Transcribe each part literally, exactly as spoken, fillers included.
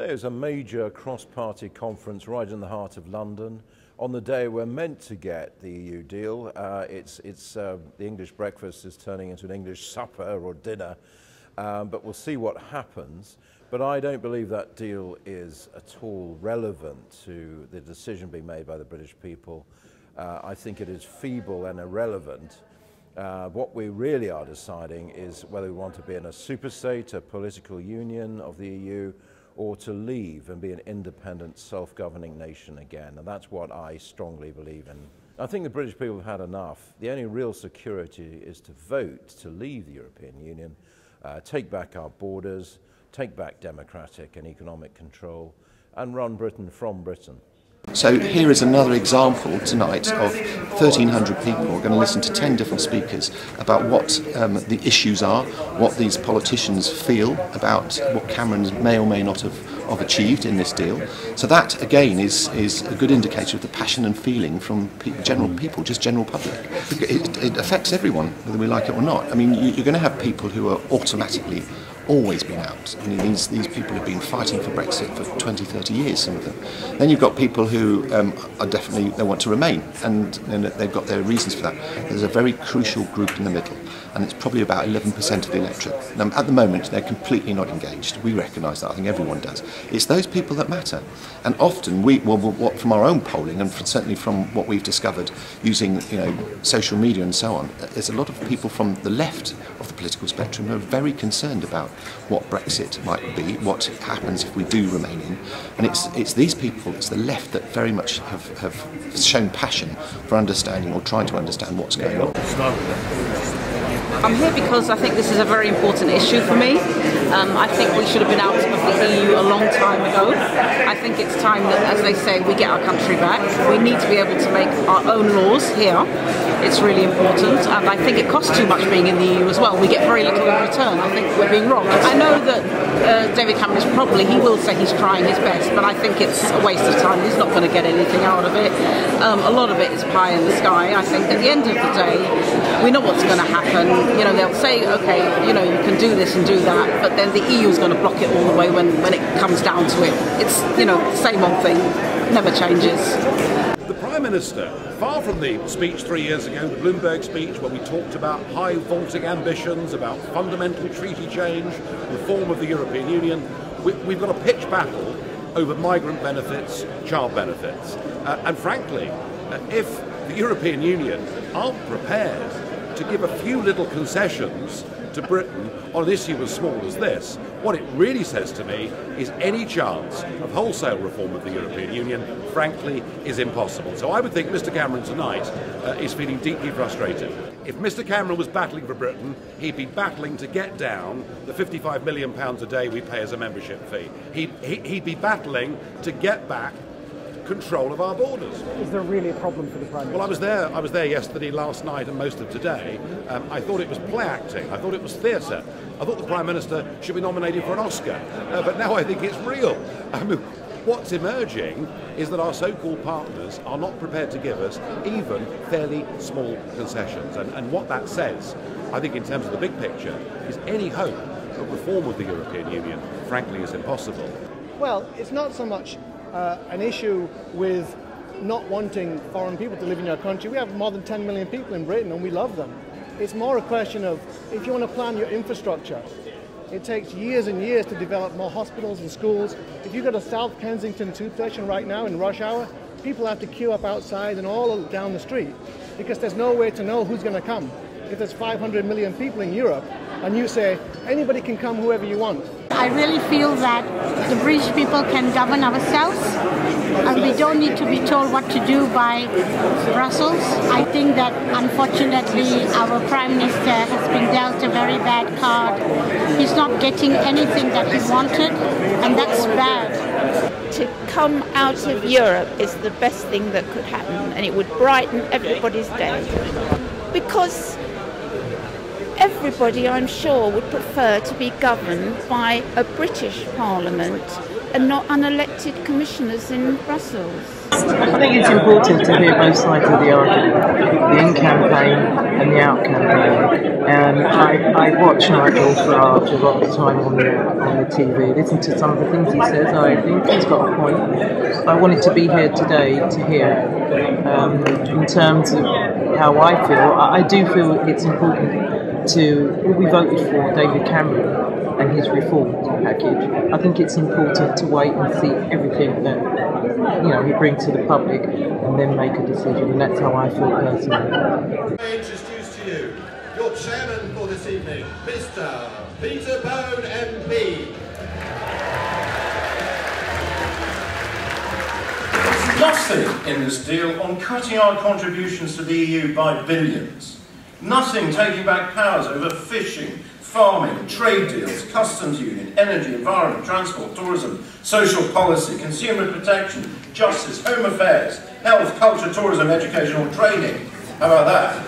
Today is a major cross-party conference right in the heart of London. On the day we're meant to get the E U deal, uh, it's, it's, uh, the English breakfast is turning into an English supper or dinner, um, but we'll see what happens. But I don't believe that deal is at all relevant to the decision being made by the British people. Uh, I think it is feeble and irrelevant. Uh, what we really are deciding is whether we want to be in a superstate, a political union of the E U, or to leave and be an independent, self-governing nation again. And that's what I strongly believe in. I think the British people have had enough. The only real security is to vote to leave the European Union, uh, take back our borders, take back democratic and economic control, and run Britain from Britain. So here is another example tonight of thirteen hundred people who are going to listen to ten different speakers about what um, the issues are, what these politicians feel about what Cameron may or may not have, have achieved in this deal. So that, again, is, is a good indicator of the passion and feeling from pe general people, just general public. It, it affects everyone, whether we like it or not. I mean, you, you're going to have people who are automatically always been out. I mean, these, these people have been fighting for Brexit for twenty, thirty years, some of them. Then you've got people who um, are definitely, they want to remain, and, and they've got their reasons for that. There's a very crucial group in the middle, and it's probably about eleven percent of the electorate. Now, at the moment, they're completely not engaged. We recognise that. I think everyone does. It's those people that matter. And often, we, well, what, from our own polling, and from, certainly from what we've discovered using, you know, social media and so on, there's a lot of people from the left of the political spectrum who are very concerned about what Brexit might be, what happens if we do remain in. And it's, it's these people, it's the left that very much have, have shown passion for understanding or trying to understand what's going on. I'm here because I think this is a very important issue for me. Um, I think we should have been out of the E U a long time ago. I think it's time that, as they say, we get our country back. We need to be able to make our own laws here. It's really important, and I think it costs too much being in the E U as well. We get very little in return. I think we're being robbed. I know that uh, David Cameron is probably, he will say he's trying his best, but I think it's a waste of time. He's not going to get anything out of it. Um, a lot of it is pie in the sky. I think at the end of the day, we know what's going to happen. You know, they'll say, okay, you know, you can do this and do that, but then the E U is going to block it all the way when, when it comes down to it. It's, you know, same old thing, never changes. The Prime Minister, far from the speech three years ago, the Bloomberg speech, where we talked about high vaulting ambitions, about fundamental treaty change, reform of the European Union, we, we've got a pitched battle over migrant benefits, child benefits. Uh, and frankly, uh, if the European Union aren't prepared to give a few little concessions to Britain on an issue as small as this, what it really says to me is any chance of wholesale reform of the European Union, frankly, is impossible. So I would think Mister Cameron tonight uh, is feeling deeply frustrated. If Mister Cameron was battling for Britain, he'd be battling to get down the fifty-five million pounds a day we pay as a membership fee. He'd, he'd be battling to get back control of our borders. Is there really a problem for the Prime Minister? Well, I was there. I was there yesterday, last night, and most of today. Um, I thought it was play acting. I thought it was theatre. I thought the Prime Minister should be nominated for an Oscar. Uh, but now I think it's real. I mean, what's emerging is that our so-called partners are not prepared to give us even fairly small concessions. And, and what that says, I think, in terms of the big picture, is any hope of reform of the European Union, frankly, is impossible. Well, it's not so much Uh, an issue with not wanting foreign people to live in your country. We have more than ten million people in Britain and we love them. It's more a question of if you want to plan your infrastructure, it takes years and years to develop more hospitals and schools. If you go to South Kensington tube station right now in rush hour, people have to queue up outside and all down the street because there's no way to know who's going to come. If there's five hundred million people in Europe and you say anybody can come, whoever you want. I really feel that the British people can govern ourselves and we don't need to be told what to do by Brussels. I think that unfortunately our Prime Minister has been dealt a very bad card. He's not getting anything that he wanted, and that's bad. To come out of Europe is the best thing that could happen, and it would brighten everybody's day. Because everybody, I'm sure, would prefer to be governed by a British Parliament and not unelected commissioners in Brussels. I think it's important to hear both sides of the argument, the in-campaign and the out-campaign. Um, I, I watch Nigel Farage a lot of the time on the, on the T V, listen to some of the things he says. I think he's got a point. I wanted to be here today to hear um, in terms of how I feel. I, I do feel it's important to, we voted for David Cameron and his reform package. I think it's important to wait and see everything that, you know, he brings to the public and then make a decision, and that's how I feel personally. I introduce to you your chairman for this evening, Mister Peter Bone M P. There's nothing in this deal on cutting our contributions to the E U by billions. Nothing taking back powers over fishing, farming, trade deals, customs union, energy, environment, transport, tourism, social policy, consumer protection, justice, home affairs, health, culture, tourism, education or training. How about that?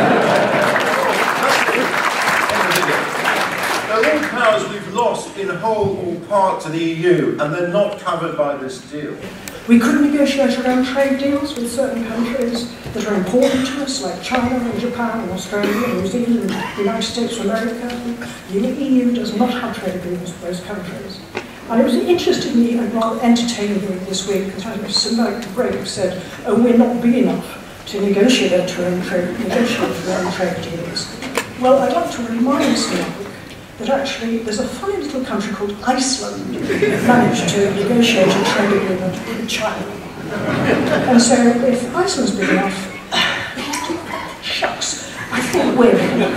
They're all powers we've lost in whole or part to the E U, and they're not covered by this deal. We could negotiate around trade deals with certain countries that are important to us, like China and Japan and Australia and New Zealand and the United States of America. The E U does not have trade agreements with those countries. And it was interesting me and rather entertaining this week because some break said, oh, we're not big enough to negotiate around trade, negotiate around trade deals. Well, I'd like to remind Slovak that actually there's a funny little country called Iceland that managed to negotiate a trade agreement with China. And so if Iceland's big enough, shucks, I think we're big enough.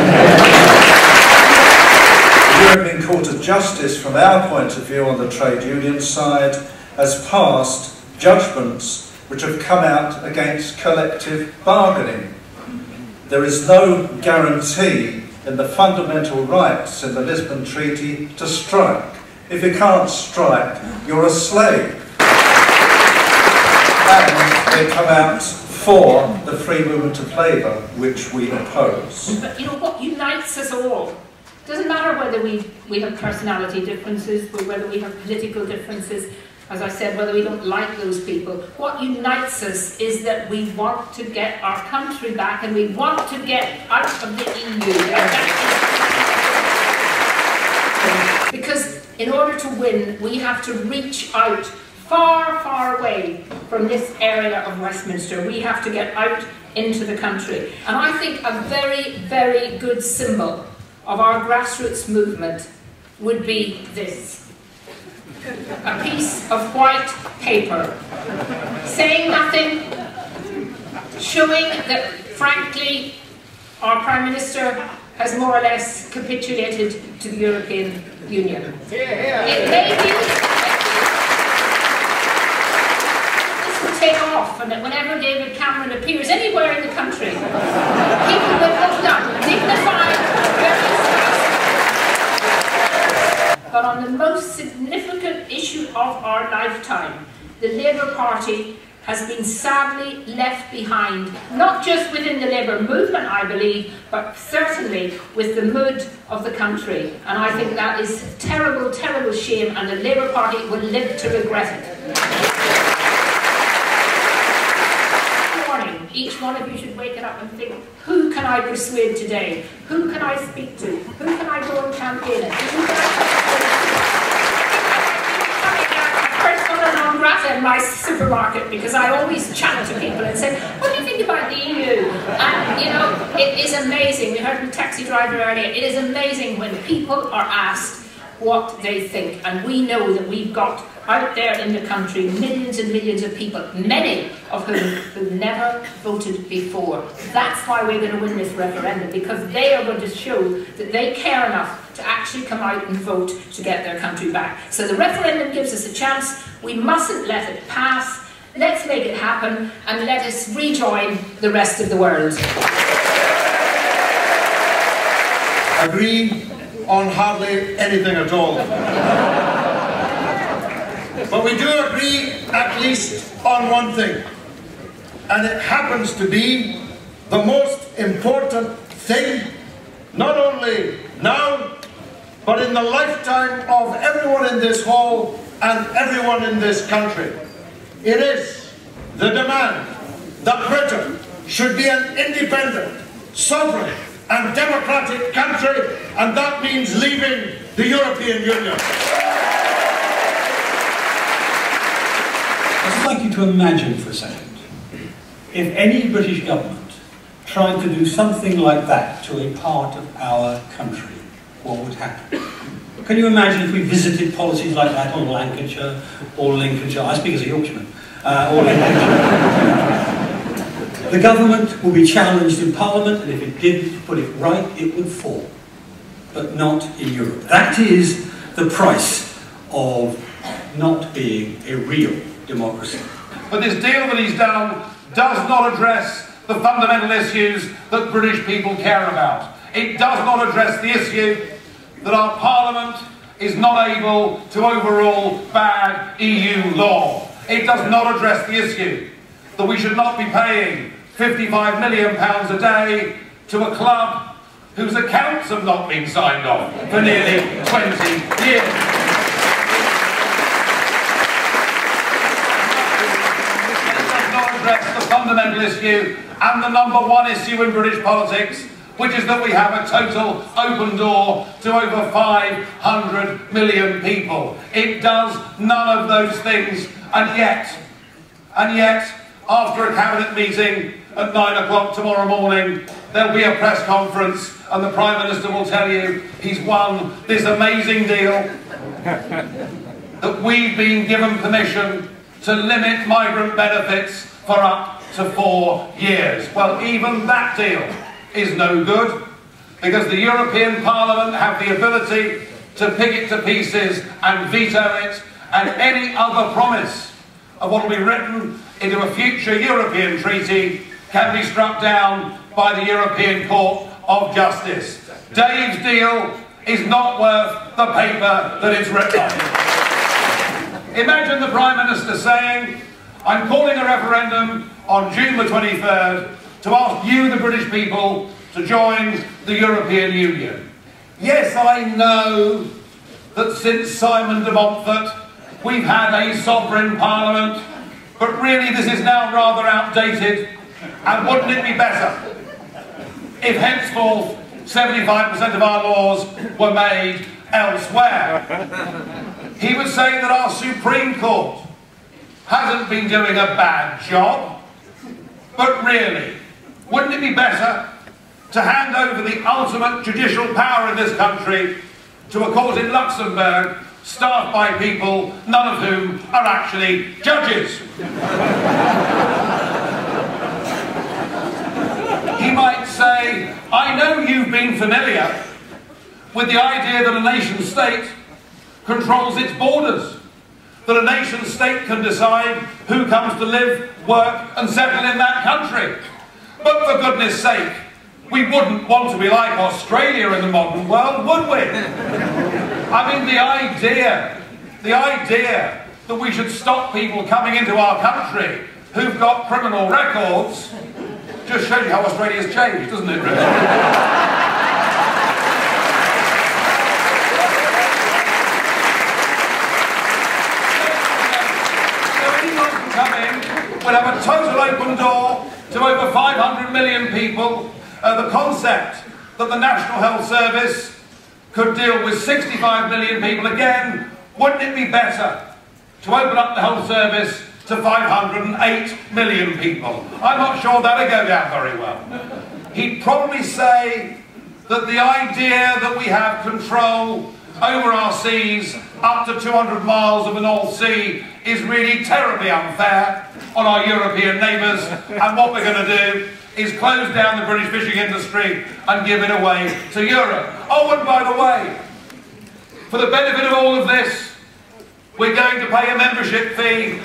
The European Court of Justice, from our point of view on the trade union side, has passed judgments which have come out against collective bargaining. There is no guarantee in the fundamental rights in the Lisbon Treaty to strike. If you can't strike, you're a slave. And they come out for the free movement of labour, which we oppose. But you know what unites us all? It doesn't matter whether we, we have personality differences, or whether we have political differences, as I said, whether we don't like those people. What unites us is that we want to get our country back and we want to get out of the E U. Because in order to win, we have to reach out far, far away from this area of Westminster. We have to get out into the country. And I think a very, very good symbol of our grassroots movement would be this. A piece of white paper, saying nothing, showing that, frankly, our Prime Minister has more or less capitulated to the European Union. It may be this will take off, and that whenever David Cameron appears anywhere in the country, people will look up, dignified, very but on the most significant issue of our lifetime, the Labour Party has been sadly left behind, not just within the Labour movement, I believe, but certainly with the mood of the country. And I think that is a terrible, terrible shame, and the Labour Party will live to regret it. Morning, each one of you should wake up and think, who can I persuade today? Who can I speak to? Who can I go and campaign it? In my supermarket, because I always chat to people and say, what do you think about the E U? And you know, it is amazing. We heard from the taxi driver earlier, it is amazing when people are asked what they think. And we know that we've got out there in the country millions and millions of people, many of whom who never voted before. That's why we're going to win this referendum, because they are going to show that they care enough to actually come out and vote to get their country back. So the referendum gives us a chance. We mustn't let it pass. Let's make it happen, and let us rejoin the rest of the world. Agree on hardly anything at all. But we do agree at least on one thing, and it happens to be the most important thing, not only now, but in the lifetime of everyone in this hall and everyone in this country. It is the demand that Britain should be an independent, sovereign and democratic country, and that means leaving the European Union. I'd like you to imagine for a second if any British government tried to do something like that to a part of our country, what would happen? Can you imagine if we visited policies like that on Lancashire or Lincolnshire? I speak as a Yorkshireman. Uh, or Lincolnshire. The government will be challenged in Parliament, and if it didn't put it right, it would fall. But not in Europe. That is the price of not being a real democracy. But this deal that he's done does not address the fundamental issues that British people care about. It does not address the issue that our Parliament is not able to overrule bad E U law. It does not address the issue that we should not be paying fifty-five million pounds a day to a club whose accounts have not been signed off for nearly twenty years. It does not address the fundamental issue and the number one issue in British politics, which is that we have a total open door to over five hundred million people. It does none of those things, and yet, and yet, after a cabinet meeting at nine o'clock tomorrow morning, there'll be a press conference and the Prime Minister will tell you he's won this amazing deal, that we've been given permission to limit migrant benefits for up to four years. Well, even that deal is no good, because the European Parliament have the ability to pick it to pieces and veto it, and any other promise of what will be written into a future European treaty can be struck down by the European Court of Justice. Dave's deal is not worth the paper that it's written on. Imagine the Prime Minister saying, I'm calling a referendum on June the twenty-third to ask you, the British people, to join the European Union. Yes, I know that since Simon de Montfort we've had a sovereign parliament, but really this is now rather outdated, and wouldn't it be better if henceforth seventy-five percent of our laws were made elsewhere? He would say that our Supreme Court hasn't been doing a bad job, but really, wouldn't it be better to hand over the ultimate judicial power in this country to a court in Luxembourg staffed by people, none of whom are actually judges? He might say, I know you've been familiar with the idea that a nation state controls its borders, that a nation state can decide who comes to live, work and settle in that country. But for goodness sake, we wouldn't want to be like Australia in the modern world, would we? I mean, the idea, the idea that we should stop people coming into our country who've got criminal records just shows you how Australia's changed, doesn't it, really? We'll have a total open door to over five hundred million people. Uh, the concept that the National Health Service could deal with sixty-five million people, again, wouldn't it be better to open up the health service to five hundred eight million people? I'm not sure that'll go down very well. He'd probably say that the idea that we have control over our seas up to two hundred miles of the North Sea is really terribly unfair on our European neighbours, and what we're going to do is close down the British fishing industry and give it away to Europe. Oh, and by the way, for the benefit of all of this, we're going to pay a membership fee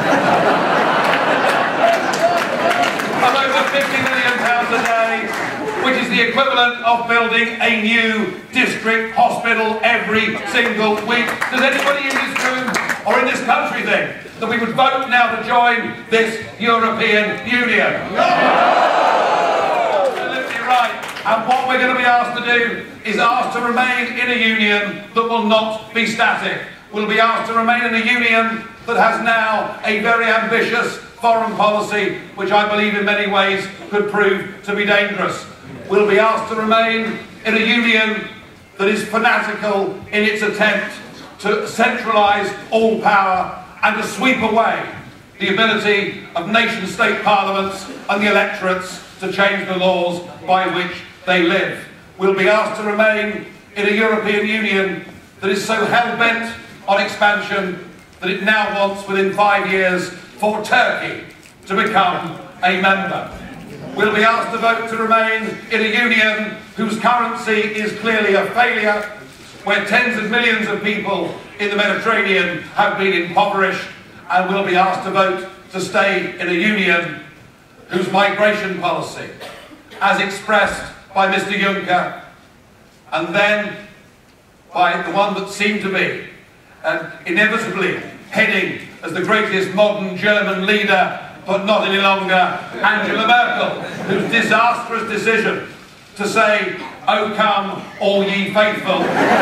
of over fifty million pounds a day, which is the equivalent of building a new district hospital every single week. Does anybody in this room or in this country think that we would vote now to join this European Union? No! Absolutely right. And what we're going to be asked to do is asked to remain in a union that will not be static. will be asked to remain in a union that has now a very ambitious foreign policy, which I believe in many ways could prove to be dangerous. We'll be asked to remain in a union that is fanatical in its attempt to centralise all power and to sweep away the ability of nation-state parliaments and the electorates to change the laws by which they live. We'll be asked to remain in a European Union that is so hell-bent on expansion that it now wants within five years for Turkey to become a member. We'll be asked to vote to remain in a union whose currency is clearly a failure, where tens of millions of people in the Mediterranean have been impoverished, and we'll be asked to vote to stay in a union whose migration policy, as expressed by Mister Juncker, and then by the one that seemed to be and inevitably heading as the greatest modern German leader, but not any longer, Angela Merkel, whose disastrous decision to say, "O come, all ye faithful,"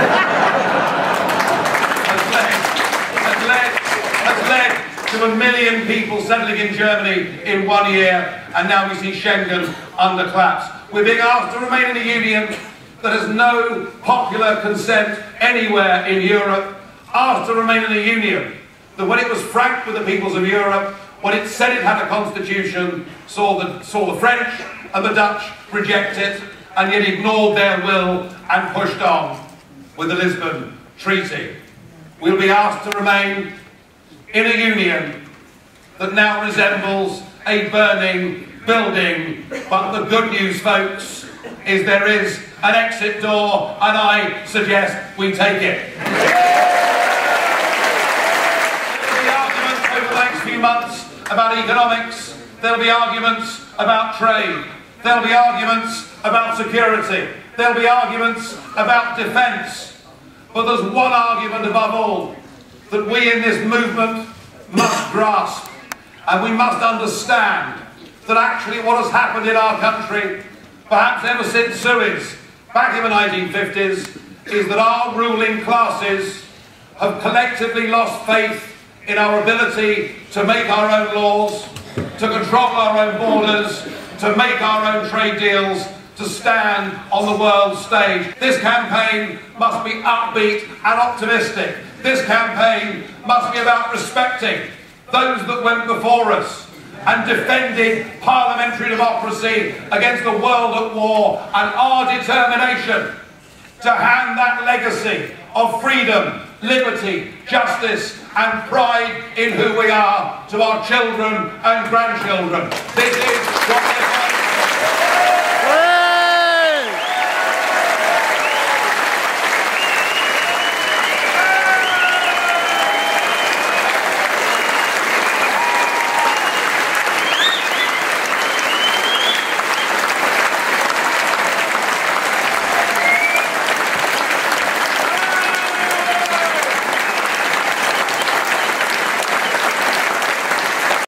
has led, has led, has led to a million people settling in Germany in one year, and now we see Schengen under collapse. We're being asked to remain in a union that has no popular consent anywhere in Europe, asked to remain in a union that, when it was frank with the peoples of Europe, when it said it had a constitution, saw the, saw the French and the Dutch reject it, and yet ignored their will and pushed on with the Lisbon Treaty. We'll be asked to remain in a union that now resembles a burning building, but the good news, folks, is there is an exit door, and I suggest we take it. There'll be arguments over the next few months about economics, there'll be arguments about trade, there'll be arguments about security, there'll be arguments about defence, but there's one argument above all that we in this movement must grasp, and we must understand that actually what has happened in our country, perhaps ever since Suez, back in the nineteen fifties, is that our ruling classes have collectively lost faith in our ability to make our own laws, to control our own borders, to make our own trade deals, to stand on the world stage. This campaign must be upbeat and optimistic. This campaign must be about respecting those that went before us and defending parliamentary democracy against the world at war, and our determination to hand that legacy of freedom, liberty, justice and pride in who we are to our children and grandchildren. This is what we're